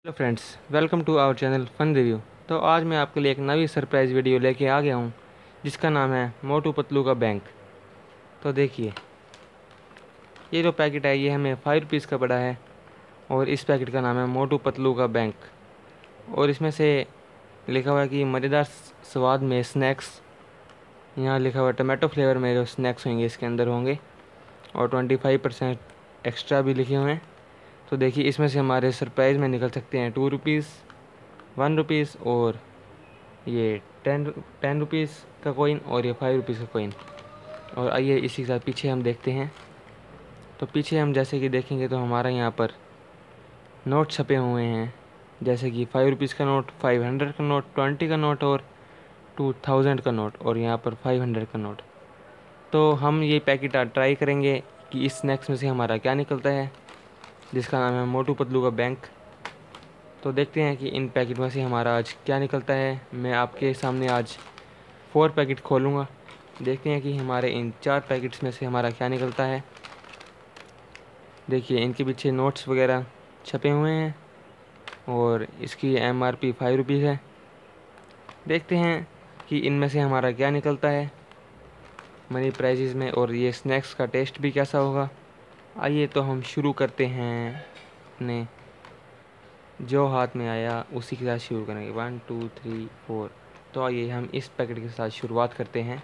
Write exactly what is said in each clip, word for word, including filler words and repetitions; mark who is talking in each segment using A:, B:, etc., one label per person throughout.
A: Hello friends, welcome to our channel fun review. तो आज मैं आपके लिए एक नई सरप्राइज़ वीडियो लेके आ गया हूँ जिसका नाम है मोटू पतलू का बैंक। तो देखिए, ये जो पैकेट है ये हमें फाइव रुपीज़ का पड़ा है और इस पैकेट का नाम है मोटू पतलू का बैंक। और इसमें से लिखा हुआ है कि मज़ेदार स्वाद में स्नैक्स। यहाँ लिखा हुआ है टमाटो फ्लेवर में जो स्नैक्स होंगे इसके अंदर होंगे, और ट्वेंटी फाइव परसेंट एक्स्ट्रा भी लिखे हुए हैं। तो देखिए, इसमें से हमारे सरप्राइज़ में निकल सकते हैं टू रुपीज़, वन रुपीज़ और ये टेन टेन रुपीज़ का कोइन और ये फाइव रुपीज़ का कोइन। और आइए इसी के साथ पीछे हम देखते हैं। तो पीछे हम जैसे कि देखेंगे तो हमारा यहाँ पर नोट छपे हुए हैं, जैसे कि फाइव रुपीज़ का नोट, फाइव हंड्रेड का नोट, ट्वेंटी का नोट और टू थाउजेंड का नोट, और यहाँ पर फाइव हंड्रेड का नोट। तो हम ये पैकेट आज ट्राई करेंगे कि इस स्नैक्स में से हमारा क्या निकलता है, जिसका नाम है मोटू पतलू का बैंक। तो देखते हैं कि इन पैकेट में से हमारा आज क्या निकलता है। मैं आपके सामने आज फोर पैकेट खोलूँगा, देखते हैं कि हमारे इन चार पैकेट्स में से हमारा क्या निकलता है। देखिए, इनके पीछे नोट्स वगैरह छपे हुए हैं और इसकी M R P five rupees है। देखते हैं कि इनमें से हमारा क्या निकलता है मनी प्राइजेज़ में, और ये स्नैक्स का टेस्ट भी कैसा होगा। आइए तो हम शुरू करते हैं, अपने जो हाथ में आया उसी के साथ शुरू करेंगे। One two three four. तो आइए हम इस पैकेट के साथ शुरुआत करते हैं।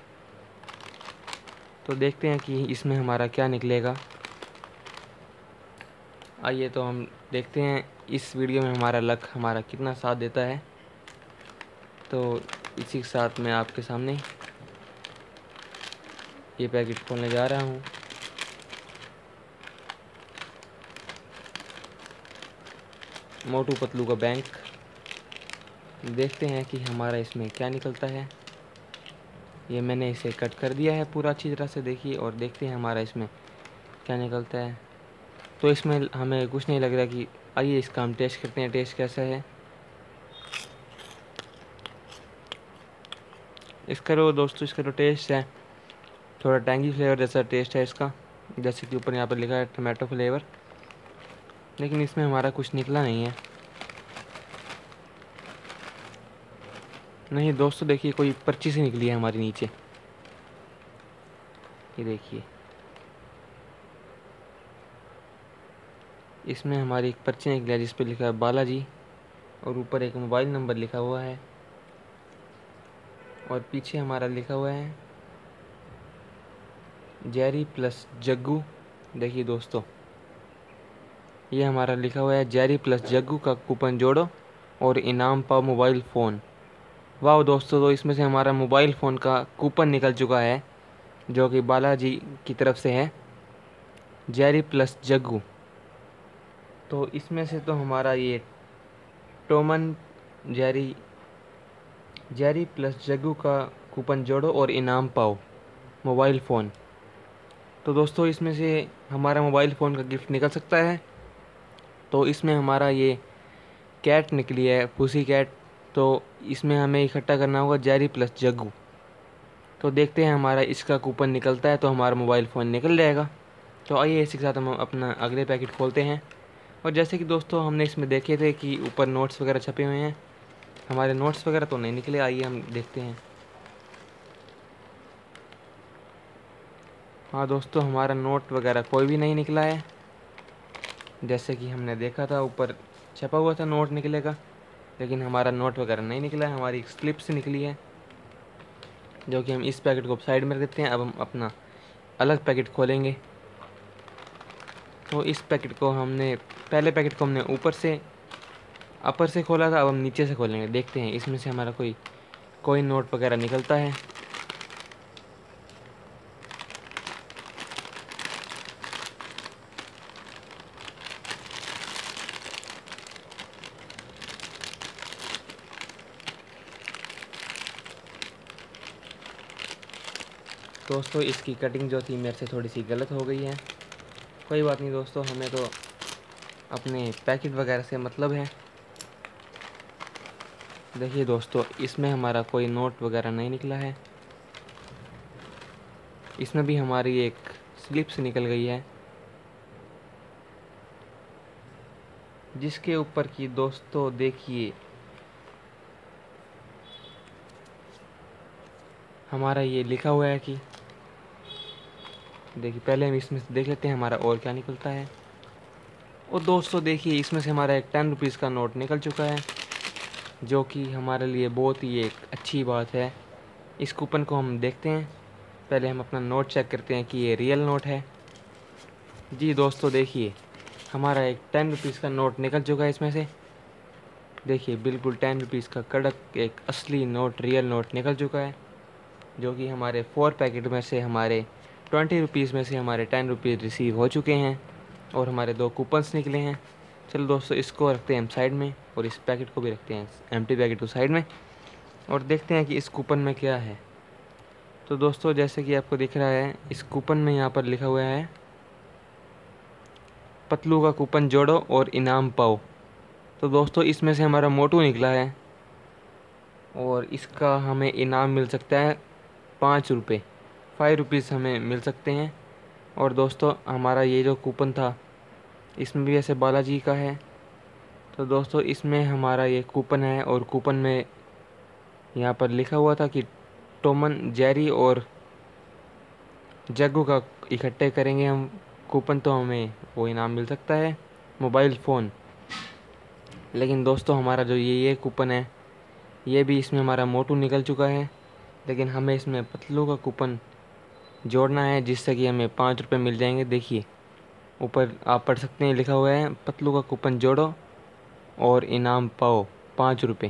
A: तो देखते हैं कि इसमें हमारा क्या निकलेगा। आइए तो हम देखते हैं इस वीडियो में हमारा लक हमारा कितना साथ देता है। तो इसी के साथ मैं आपके सामने ये पैकेट खोलने जा रहा हूँ। मोटू पतलू का बैंक। देखते हैं कि हमारा इसमें क्या निकलता है। ये मैंने इसे कट कर दिया है पूरा अच्छी तरह से, देखिए, और देखते हैं हमारा इसमें क्या निकलता है। तो इसमें हमें कुछ नहीं लग रहा कि आइए इसका हम टेस्ट करते हैं, टेस्ट कैसा है। इसका जो दोस्तों इसका जो टेस्ट है थोड़ा टैंगी फ्लेवर जैसा टेस्ट है इसका, जैसे कि ऊपर यहाँ पर लिखा है टमाटो फ्लेवर। लेकिन इसमें हमारा कुछ निकला नहीं है। नहीं दोस्तों, देखिए, कोई पर्ची सी निकली है हमारी नीचे। ये देखिए, इसमें हमारी एक पर्ची निकली है जिस पर लिखा है बालाजी, और ऊपर एक मोबाइल नंबर लिखा हुआ है, और पीछे हमारा लिखा हुआ है जेरी प्लस जग्गू। देखिए दोस्तों, ये हमारा लिखा हुआ है जेरी प्लस जग्गू का कूपन जोड़ो और इनाम पाओ मोबाइल फ़ोन। वाह दोस्तों, तो इसमें से हमारा मोबाइल फ़ोन का कूपन निकल चुका है जो कि बालाजी की तरफ से है, जेरी प्लस जग्गू। तो इसमें से तो हमारा ये Tom and Jerry Jerry plus Jaggu का कूपन जोड़ो और इनाम पाओ मोबाइल फ़ोन। तो दोस्तों, इसमें से हमारा मोबाइल फ़ोन का गिफ्ट निकल सकता है। तो इसमें हमारा ये कैट निकली है, पुसी कैट। तो इसमें हमें इकट्ठा करना होगा जेरी प्लस जग्गू। तो देखते हैं हमारा इसका कूपन निकलता है तो हमारा मोबाइल फ़ोन निकल जाएगा। तो आइए इसी के साथ हम अपना अगले पैकेट खोलते हैं। और जैसे कि दोस्तों हमने इसमें देखे थे कि ऊपर नोट्स वगैरह छपे हुए हैं, हमारे नोट्स वगैरह तो नहीं निकले। आइए हम देखते हैं। हाँ दोस्तों, हमारा नोट वगैरह कोई भी नहीं निकला है। जैसे कि हमने देखा था ऊपर छपा हुआ था नोट निकलेगा, लेकिन हमारा नोट वगैरह नहीं निकला है। हमारी एक स्लिप से निकली है जो कि हम इस पैकेट को साइड में रख देते हैं। अब हम अपना अलग पैकेट खोलेंगे। तो इस पैकेट को हमने पहले पैकेट को हमने ऊपर से अपर से खोला था, अब हम नीचे से खोलेंगे। देखते हैं इसमें से हमारा कोई कोई नोट वगैरह निकलता है। दोस्तों, इसकी कटिंग जो थी मेरे से थोड़ी सी गलत हो गई है। कोई बात नहीं दोस्तों, हमें तो अपने पैकेट वगैरह से मतलब है। देखिए दोस्तों, इसमें हमारा कोई नोट वगैरह नहीं निकला है। इसमें भी हमारी एक स्लिप से निकल गई है। जिसके ऊपर की दोस्तों देखिए हमारा ये लिखा हुआ है कि देखिए, पहले हम इसमें से देख लेते हैं हमारा और क्या निकलता है। और दोस्तों देखिए, इसमें से हमारा एक टेन रुपीज़ का नोट निकल चुका है, जो कि हमारे लिए बहुत ही एक अच्छी बात है। इस कूपन को हम देखते हैं। पहले हम अपना नोट चेक करते हैं कि ये रियल नोट है। जी दोस्तों देखिए, हमारा एक टेन रुपीज़ का नोट निकल चुका है इसमें से। देखिए, बिल्कुल टेन रुपीज़ का कड़क एक असली नोट, रियल नोट निकल चुका है, जो कि हमारे फोर पैकेट में से हमारे ट्वेंटी रुपीज़ में से हमारे टेन रुपीज़ रिसीव हो चुके हैं और हमारे दो कूपन्स निकले हैं। चलो दोस्तों, इसको रखते हैं हम साइड में और इस पैकेट को भी रखते हैं एम्प्टी पैकेट को साइड में, और देखते हैं कि इस कूपन में क्या है। तो दोस्तों, जैसे कि आपको दिख रहा है, इस कूपन में यहाँ पर लिखा हुआ है पतलू का कूपन जोड़ो और इनाम पाओ। तो दोस्तों, इसमें से हमारा मोटू निकला है और इसका हमें इनाम मिल सकता है पाँच रुपये, फाइव रुपीज़ हमें मिल सकते हैं। और दोस्तों, हमारा ये जो कूपन था इसमें भी ऐसे बालाजी का है। तो दोस्तों, इसमें हमारा ये कूपन है और कूपन में यहाँ पर लिखा हुआ था कि टोमन, जेरी और जग्गू का इकट्ठे करेंगे हम कूपन तो हमें वो इनाम मिल सकता है मोबाइल फ़ोन। लेकिन दोस्तों, हमारा जो ये ये कूपन है, ये भी इसमें हमारा मोटू निकल चुका है, लेकिन हमें इसमें पतलू का कूपन जोड़ना है, जिससे कि हमें पाँच रुपये मिल जाएंगे। देखिए, ऊपर आप पढ़ सकते हैं, लिखा हुआ है पतलू का कूपन जोड़ो और इनाम पाओ पाँच रुपये।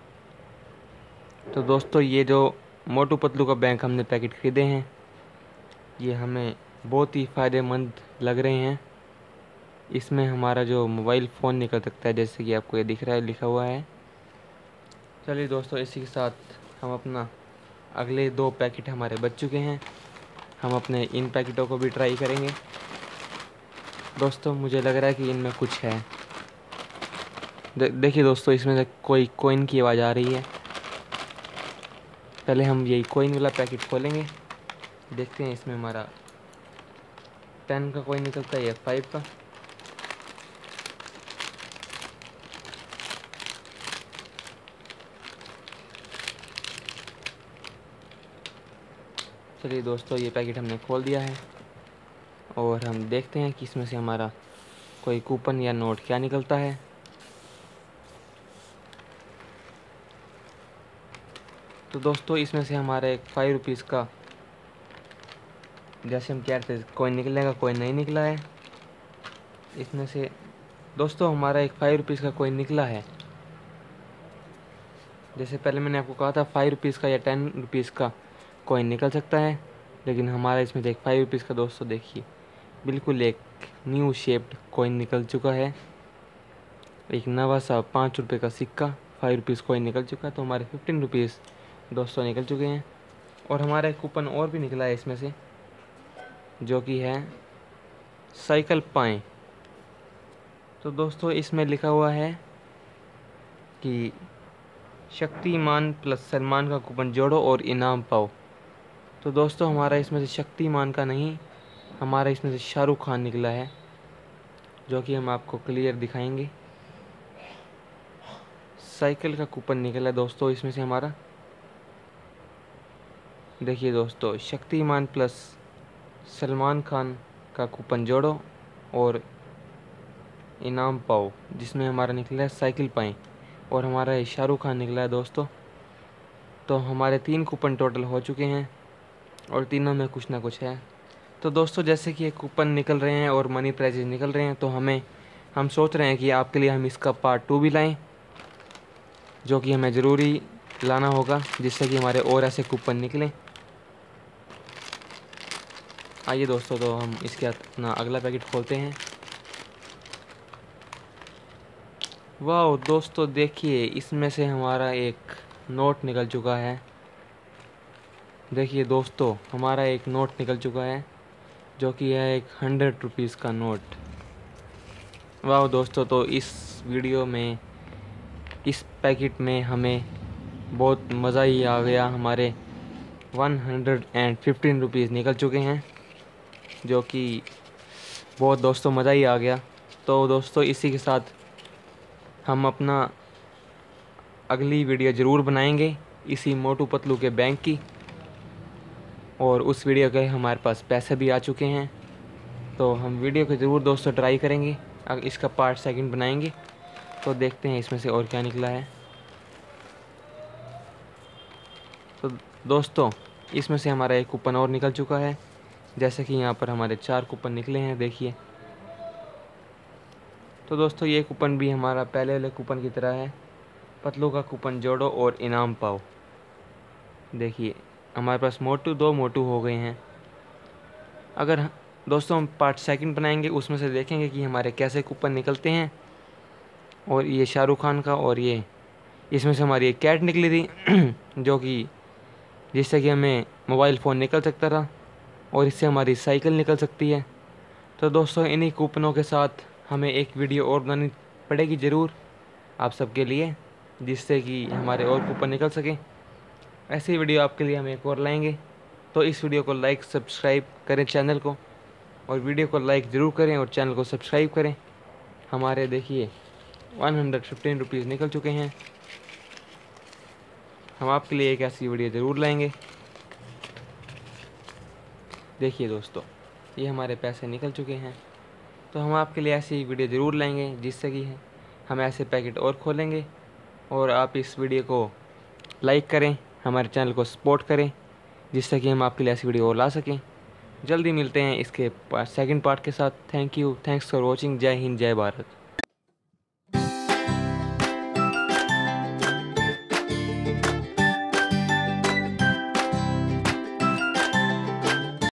A: तो दोस्तों, ये जो मोटू पतलू का बैंक हमने पैकेट ख़रीदे हैं, ये हमें बहुत ही फ़ायदेमंद लग रहे हैं। इसमें हमारा जो मोबाइल फ़ोन निकल सकता है, जैसे कि आपको ये दिख रहा है, लिखा हुआ है। चलिए दोस्तों, इसी के साथ हम अपना अगले दो पैकेट हमारे बच चुके हैं, हम अपने इन पैकेटों को भी ट्राई करेंगे। दोस्तों, मुझे लग रहा है कि इनमें कुछ है। दे, देखिए दोस्तों, इसमें से कोई कोइन की आवाज़ आ रही है। पहले हम यही कोइन वाला पैकेट खोलेंगे, देखते हैं इसमें हमारा टेन का कोइन निकलता है या फाइव का। चलिए दोस्तों, ये पैकेट हमने खोल दिया है और हम देखते हैं कि इसमें से हमारा कोई कूपन या नोट क्या निकलता है। तो दोस्तों, इसमें से हमारा एक फाइव रुपीज़ का, जैसे हम कह रहे थे कोइन निकलेगा, कोइन नहीं निकला है इसमें से। दोस्तों, हमारा एक फाइव रुपीज़ का कोइन निकला है। जैसे पहले मैंने आपको कहा था फाइव रुपीज़ का या टेन रुपीज़ का कोइन निकल सकता है, लेकिन हमारा इसमें से एक फाइव रुपीज़ का, दोस्तों देखिए, बिल्कुल एक न्यू शेप्ड कोइन निकल चुका है। एक नवा सा पाँच रुपये का सिक्का, फाइव रुपीज़ कोइन निकल चुका है। तो हमारे फिफ्टीन रुपीज़ दोस्तों निकल चुके हैं। और हमारा एक कूपन और भी निकला है इसमें से, जो कि है साइकिल पाएँ। तो दोस्तों, इसमें लिखा हुआ है कि शक्तिमान प्लस सलमान का कूपन जोड़ो और इनाम पाओ। तो दोस्तों, हमारा इसमें से शक्तिमान का नहीं, हमारा इसमें से शाहरुख खान निकला है, जो कि हम आपको क्लियर दिखाएंगे। साइकिल का कूपन निकला है दोस्तों इसमें से हमारा। देखिए दोस्तों, शक्तिमान प्लस सलमान खान का कूपन जोड़ो और इनाम पाओ, जिसमें हमारा निकला है साइकिल पाएँ और हमारा शाहरुख खान निकला है दोस्तों। तो हमारे तीन कूपन टोटल हो चुके हैं और तीनों में कुछ ना कुछ है। तो दोस्तों, जैसे कि ये कूपन निकल रहे हैं और मनी प्राइजेज निकल रहे हैं, तो हमें हम सोच रहे हैं कि आपके लिए हम इसका पार्ट टू भी लाएं, जो कि हमें ज़रूरी लाना होगा, जिससे कि हमारे और ऐसे कूपन निकलें। आइए दोस्तों, तो हम इसके अपना अगला पैकेट खोलते हैं। वाह दोस्तों, देखिए, इसमें से हमारा एक नोट निकल चुका है। देखिए दोस्तों, हमारा एक नोट निकल चुका है, जो कि है एक हंड्रेड रुपीज़ का नोट। वाह दोस्तों, तो इस वीडियो में, इस पैकेट में हमें बहुत मज़ा ही आ गया। हमारे one hundred and fifteen rupees निकल चुके हैं, जो कि बहुत दोस्तों मज़ा ही आ गया। तो दोस्तों, इसी के साथ हम अपना अगली वीडियो ज़रूर बनाएंगे इसी मोटू पतलू के बैंक की, और उस वीडियो के हमारे पास पैसे भी आ चुके हैं। तो हम वीडियो को ज़रूर दोस्तों ट्राई करेंगे, अगर इसका पार्ट सेकंड बनाएंगे। तो देखते हैं इसमें से और क्या निकला है। तो दोस्तों इसमें से हमारा एक कूपन और निकल चुका है, जैसे कि यहाँ पर हमारे चार कूपन निकले हैं, देखिए। तो दोस्तों ये कूपन भी हमारा पहले वाले कूपन की तरह है, पतलू का कूपन जोड़ो और इनाम पाओ। देखिए हमारे पास मोटू दो मोटू हो गए हैं। अगर दोस्तों हम पार्ट सेकंड बनाएंगे उसमें से देखेंगे कि हमारे कैसे कूपन निकलते हैं। और ये शाहरुख खान का, और ये इसमें से हमारी एक कैट निकली थी जो कि जिससे कि हमें मोबाइल फ़ोन निकल सकता था, और इससे हमारी साइकिल निकल सकती है। तो दोस्तों इन्हीं कूपनों के साथ हमें एक वीडियो और बनानी पड़ेगी ज़रूर आप सबके लिए, जिससे कि हमारे और कूपन निकल सकें। ऐसी ही वीडियो आपके लिए हम एक और लाएंगे। तो इस वीडियो को लाइक सब्सक्राइब करें चैनल को, और वीडियो को लाइक ज़रूर करें और चैनल को सब्सक्राइब करें। हमारे देखिए वन हंड्रेड फिफ्टीन रुपीज़ निकल चुके हैं। हम आपके लिए एक ऐसी वीडियो ज़रूर लाएंगे। देखिए दोस्तों ये हमारे पैसे निकल चुके हैं। तो हम आपके लिए ऐसी वीडियो ज़रूर लाएंगे, जिससे कि हम ऐसे पैकेट और खोलेंगे। और आप इस वीडियो को लाइक करें, हमारे चैनल को सपोर्ट करें, जिससे कि हम आपके लिए ऐसी वीडियो और ला सकें। जल्दी मिलते हैं इसके सेकंड पार्ट के साथ। Thank you, thanks for watching. जय हिंद, जय भारत।